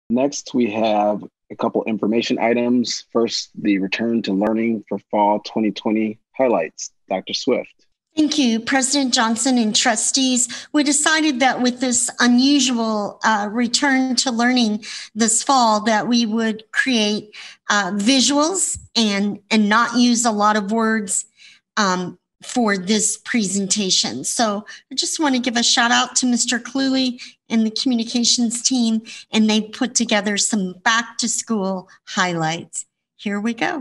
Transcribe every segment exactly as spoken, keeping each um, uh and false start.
Next, we have a couple information items. First, the return to learning for fall twenty twenty highlights. Doctor Swift. Thank you, President Johnson and trustees. We decided that with this unusual uh, return to learning this fall that we would create uh, visuals and, and not use a lot of words um, for this presentation. So I just want to give a shout out to Mister Cluley and the communications team, and they put together some back to school highlights. Here we go.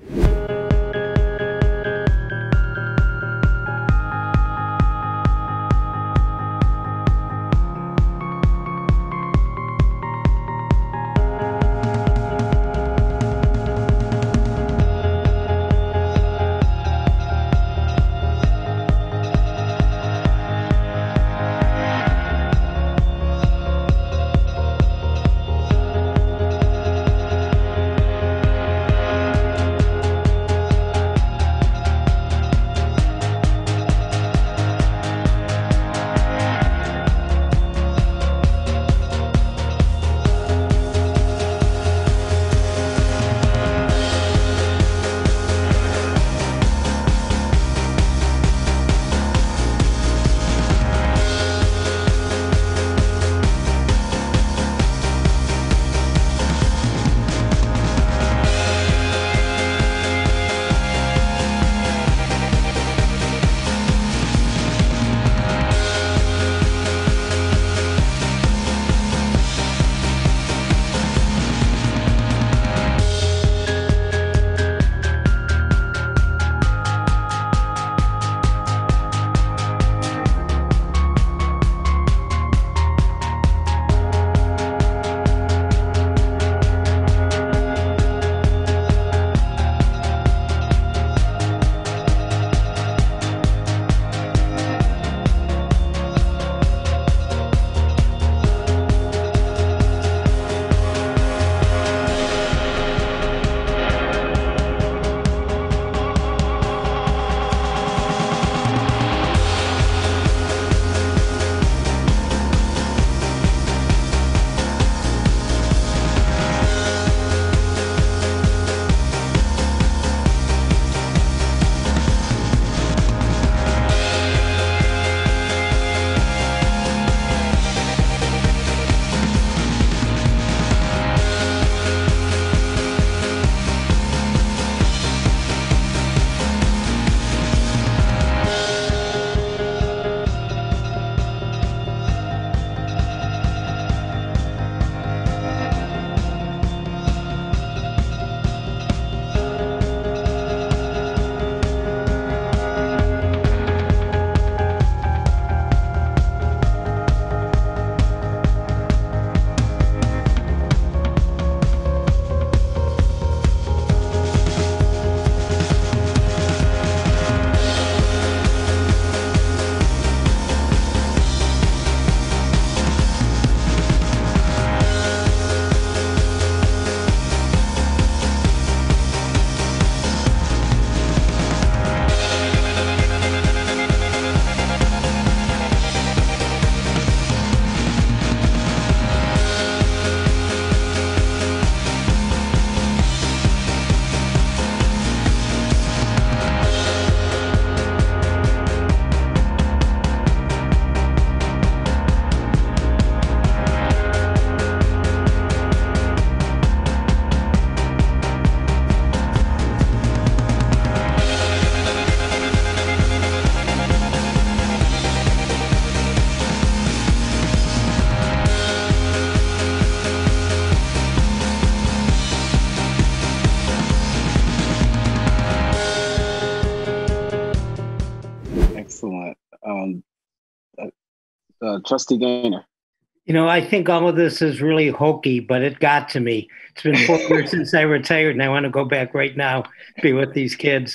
Excellent. Um, uh, uh, Trustee Gaynor. You know, I think all of this is really hokey, but it got to me. It's been four years since I retired, and I want to go back right now, be with these kids.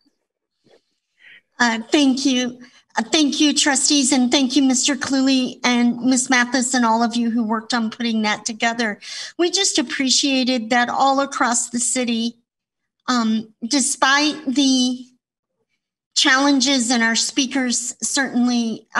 Uh, thank you. Uh, thank you, trustees, and thank you, Mister Cluley and Miz Mathis and all of you who worked on putting that together. We just appreciated that all across the city, um, despite the challenges, and our speakers certainly uh,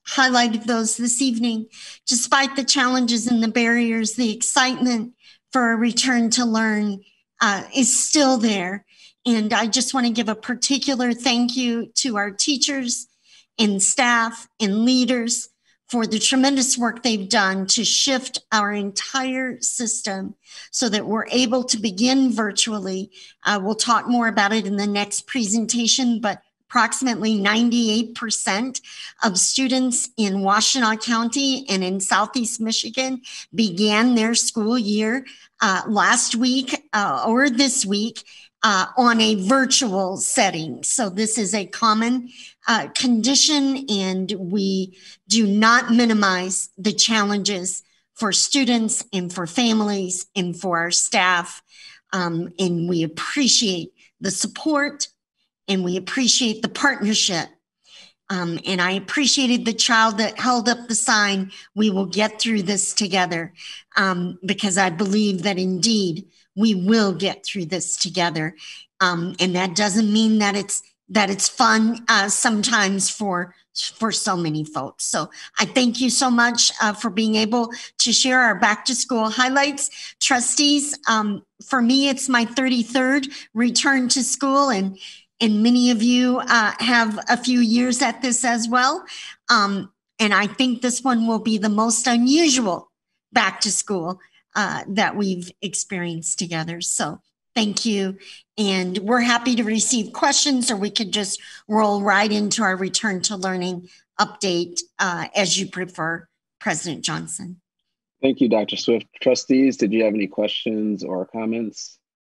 highlighted those this evening. Despite the challenges and the barriers, the excitement for a return to learn uh, is still there. And I just want to give a particular thank you to our teachers and staff and leaders for the tremendous work they've done to shift our entire system so that we're able to begin virtually. Uh, we'll talk more about it in the next presentation, but approximately ninety-eight percent of students in Washtenaw County and in Southeast Michigan began their school year uh, last week uh, or this week uh, on a virtual setting. So this is a common uh, condition, and we do not minimize the challenges for students and for families and for our staff. Um, and we appreciate the support, and we appreciate the partnership. Um, and I appreciated the child that held up the sign, "We will get through this together," um, because I believe that indeed we will get through this together. Um, and that doesn't mean that it's that it's fun uh, sometimes for for so many folks. So I thank you so much uh, for being able to share our back to school highlights. Trustees, um, for me, it's my thirty-third return to school, and And many of you uh, have a few years at this as well. Um, and I think this one will be the most unusual back to school uh, that we've experienced together. So thank you. And we're happy to receive questions, or we could just roll right into our return to learning update uh, as you prefer, President Johnson. Thank you, Doctor Swift. Trustees, did you have any questions or comments?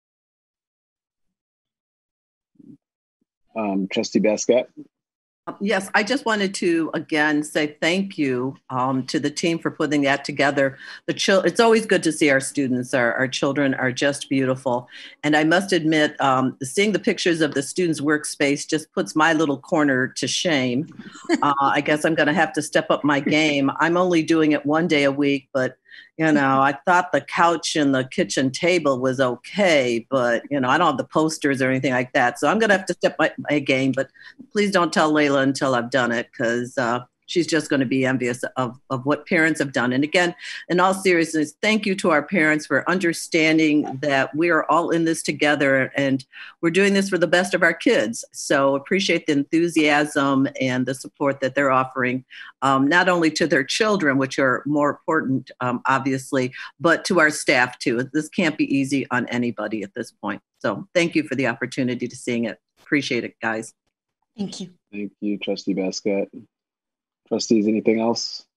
Um, Trustee Basket. Yes, I just wanted to again say thank you um, to the team for putting that together. The chil- It's always good to see our students. Our, our children are just beautiful. And I must admit, um, seeing the pictures of the students' workspace just puts my little corner to shame. Uh, I guess I'm going to have to step up my game. I'm only doing it one day a week, but you know, I thought the couch and the kitchen table was okay, but, you know, I don't have the posters or anything like that. So I'm going to have to step my, my game, but please don't tell Layla until I've done it, because uh, she's just going to be envious of, of what parents have done. And again, in all seriousness, thank you to our parents for understanding that we are all in this together, and we're doing this for the best of our kids. So appreciate the enthusiasm and the support that they're offering, um, not only to their children, which are more important, um, obviously, but to our staff too. This can't be easy on anybody at this point. So thank you for the opportunity to seeing it. Appreciate it, guys. Thank you. Thank you, Trustee Basket. Trustees, anything else?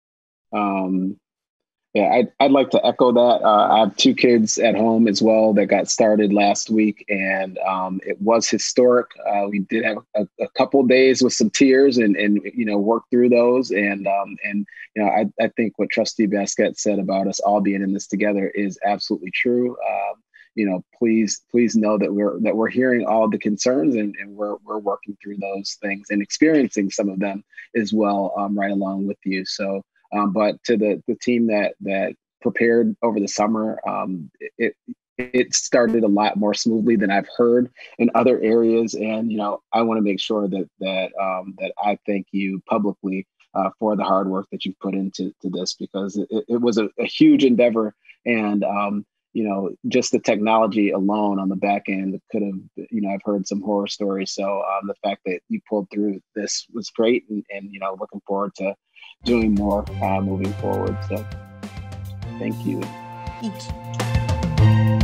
Um, yeah, I'd, I'd like to echo that. Uh, I have two kids at home as well that got started last week, and um, it was historic. Uh, we did have a, a couple days with some tears, and and you know work through those. And um, and you know I, I think what Trustee Basket said about us all being in this together is absolutely true. Um, you know, please, please know that we're that we're hearing all the concerns, and, and we're we're working through those things and experiencing some of them as well, um, right along with you. So, um, but to the the team that that prepared over the summer, um, it it started a lot more smoothly than I've heard in other areas, and you know, I want to make sure that that um, that I thank you publicly uh, for the hard work that you've put into to this, because it, it was a, a huge endeavor, and um, you know, just the technology alone on the back end could have, you know, I've heard some horror stories. So um, the fact that you pulled through this was great, and, and you know, looking forward to doing more uh, moving forward. So thank you. Thank you.